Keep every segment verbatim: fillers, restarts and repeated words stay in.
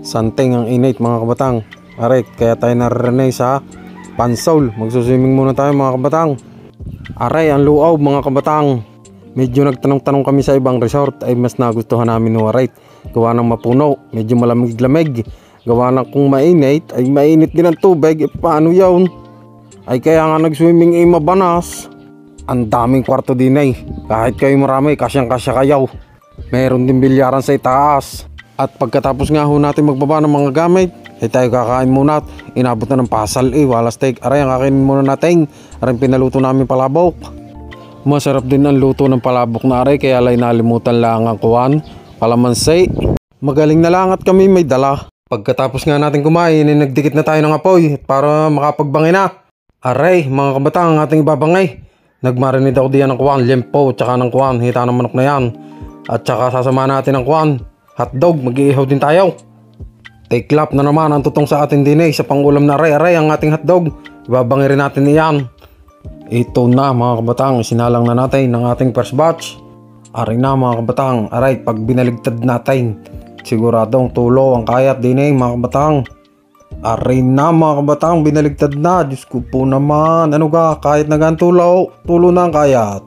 Santing ang init mga kabatang. Aray, kaya tayo nararanay sa Pansol. Magsuswimming muna tayo mga kabatang. Aray, ang luaw mga kabatang. Medyo nagtanong-tanong kami sa ibang resort ay mas nagustuhan namin no aray. Gawa ng mapuno, medyo malamig-lamig. Gawa ng kung mainit ay mainit din ang tubig. E paano yun? Ay kaya nga nagswimming ay mabanas. Ang daming kwarto din ay. Kahit kayo marami, kasyang-kasya kayaw. Meron din bilyaran sa itaas. At pagkatapos nga ho natin magbaba ng mga gamit, ay tayo kakain muna at inabot na ng pasal eh, wala steak. Aray, ang kakainin muna natin. Aray, pinaluto namin palabok. Masarap din ang luto ng palabok na aray, kaya lay nalimutan lang ang kuwan, palamansi. Magaling na lang at kami may dala. Pagkatapos nga natin kumain, ay nagdikit na tayo ng apoy para makapagbangay na. Aray, mga kabatang, ang ating ibabangay. Nagmarinid ako diyan ng kuwan, lempo, tsaka ng kuwan, hita ng manok na yan. At tsaka sasama natin ng kuwan, hotdog, mag-iihaw din tayo. Take lap na naman ang tutong sa atin din eh, sa pangulam na aray-aray ang ating hotdog. Ibabangay rin natin iyan. Ito na mga kabatang, sinalang na natin ng ating first batch. Aray na mga kabatang, aray, pag binaligtad natin, siguradong tulo ang kayat din eh mga kabatang. Aray na mga kabatang, binaligtad na, Diyos ko po naman, ano ka, kahit nagan tulo, tulo na ang kayat.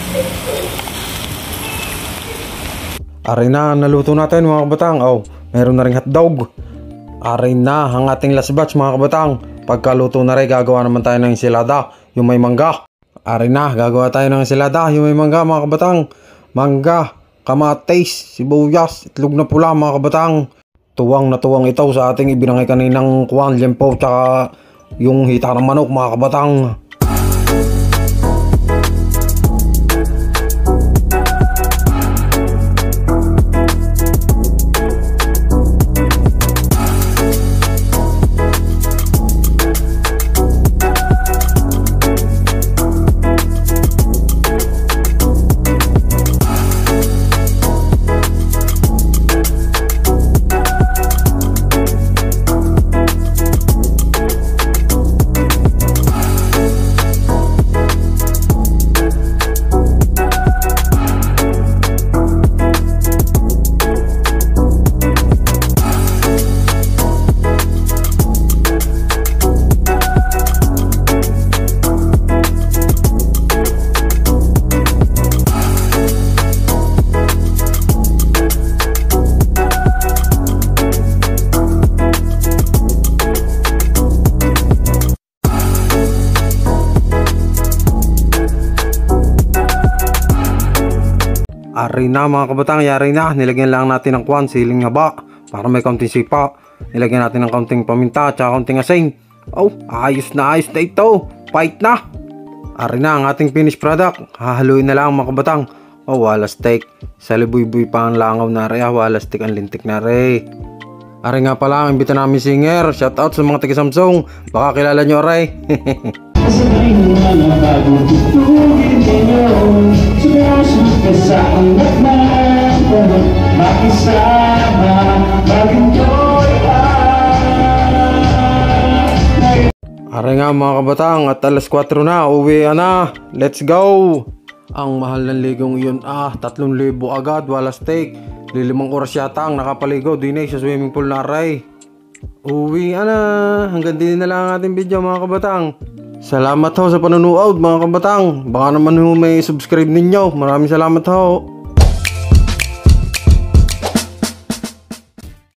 Aray na, naluto natin mga kabatang, oh, meron na ring hotdog. Aray na, ang ating last batch mga kabatang. Pagkaluto na rin, gagawa naman tayo ng ensilada, yung may mangga. Aray na, gagawa tayo ng ensilada, yung may mangga mga kabatang. Mangga, kamatis, sibuyas, itlog na pula mga kabatang. Tuwang na tuwang ito sa ating ibinangay kaninang kuwan, lempo, tsaka yung hita ng manok mga kabatang. Aray na mga kabatang, yari na. Nilagyan lang natin ng kwan, siling haba para may kaunting sipa. Nilagyan natin ng kaunting paminta at kaunting asin. Oh, ayos na ayos na ito. Fight na. Aray na ang ating finished product. Hahaluin na lang mga kabatang. Oh, wala steak. Sa libuy-buy pa ang langaw na rin. Wala steak ang lintik na rin. Aray nga pala ang imbita namin singer. Shout out sa mga taga Samsung. Baka kilala nyo aray. Kasabay mo na na bagong tutugin ninyo. Sumasunod ka sa angat na panot. Makisama, mag-enjoy ka. Aray nga mga kabatang, at alas kwatro na, uwi na. Let's go. Ang mahal ng ligong iyon ah, tatlong libo agad, wala steak. Lilimang oras yata ang nakapaligo din eh sa swimming pool na aray. Uwi na. Hanggang din na lang ang ating video mga kabatang. Salamat ho sa panonood mga kabatang. Baka naman ho may subscribe ninyo. Maraming salamat ho.